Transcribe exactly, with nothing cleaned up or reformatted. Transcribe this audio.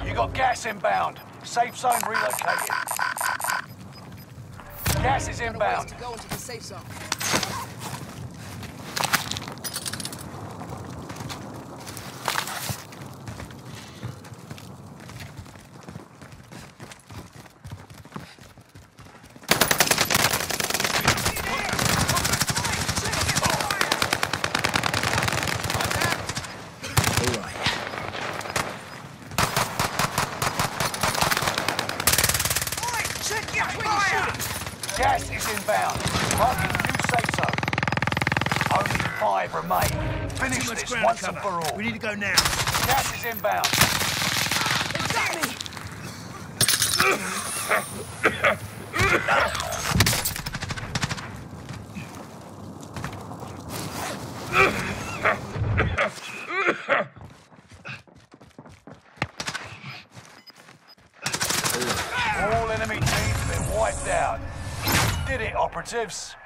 You got gas inbound. Safe zone relocated. Gas is inbound. To go into the safe zone. Gas is inbound. Marking new safe zone. Only five remain. Finish Too much this ground once to and cover. for all. We need to go now. Gas is inbound. They got me! All enemy teams have been wiped out. Did it, operatives.